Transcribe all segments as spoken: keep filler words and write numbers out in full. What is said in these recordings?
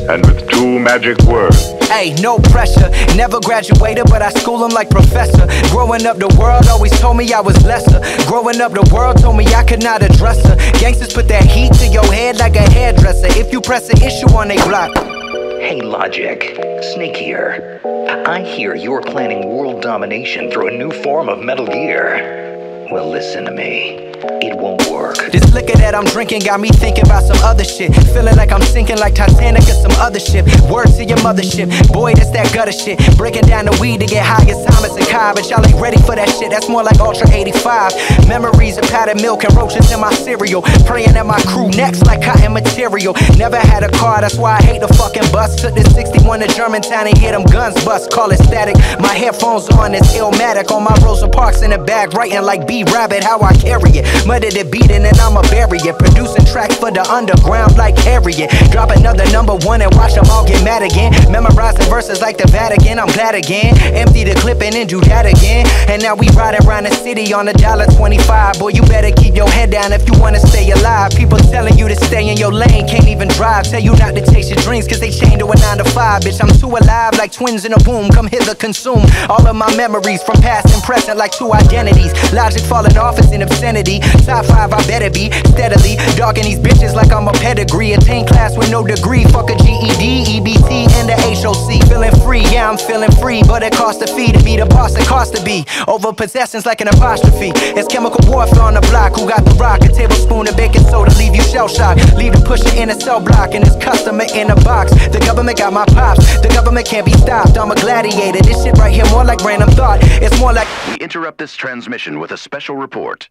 and with two magic words. Hey, no pressure, never graduated, but I school them like professor. Growing up, the world always told me I was lesser. Growing up, the world told me I could not address her. Gangsters put that heat to your head like a hairdresser if you press an issue on they block. Hey Logic, Snake here. I hear you're planning world domination through a new form of Metal Gear. Well, listen to me. It won't work. This liquor that I'm drinking got me thinking about some other shit. Feeling like I'm sinking like Titanic or some other ship. Words to your mothership, boy, that's that gutter shit. Breaking down the weed to get high as Thomas and Kai, but y'all ain't ready for that shit. That's more like Ultra eighty-five. Memories of powdered milk and roaches in my cereal. Praying at my crew next like cotton material. Never had a car, that's why I hate the fucking bus. Took the sixty-one to Germantown and hear them guns bust. Call it static. My headphones on, it's Illmatic. On my Rosa Parks in the bag, writing like B-Rabbit, how I carry it. Murder the beating and I'ma bury it. Producing tracks for the underground like Harriet. Drop another number one and watch them all get mad again. Memorizing verses like the Vatican, I'm glad again. Empty the clip and then do that again. And now we riding around the city on a dollar twenty-five. Boy, you better keep your head down if you wanna stay alive. People telling you to stay in your lane, can't even drive. Tell you not to chase your dreams cause they chained to a nine to five. Bitch, I'm too alive like twins in a womb. Come hither, consume all of my memories from past and present like two identities. Logic falling off is an obscenity. Top five, I better be steadily dogging these bitches like I'm a pedigree. Attain class with no degree. Fuck a G E D, E B T, and the H O C. Feeling free, yeah, I'm feeling free, but it costs a fee to be the boss. It costs to be over possessions like an apostrophe. It's chemical warfare on the block. Who got the rock? A tablespoon of baking soda leave you shell shocked. Leave the pusher in a cell block and his customer in a box. The government got my pops. The government can't be stopped. I'm a gladiator. This shit right here more like random thought. It's more like we interrupt this transmission with a special report.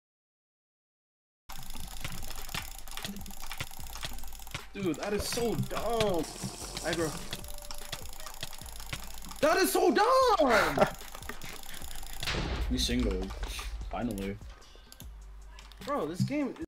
Dude, that is so dumb. Aggro. That is so dumb! We single. Finally. Bro, this game is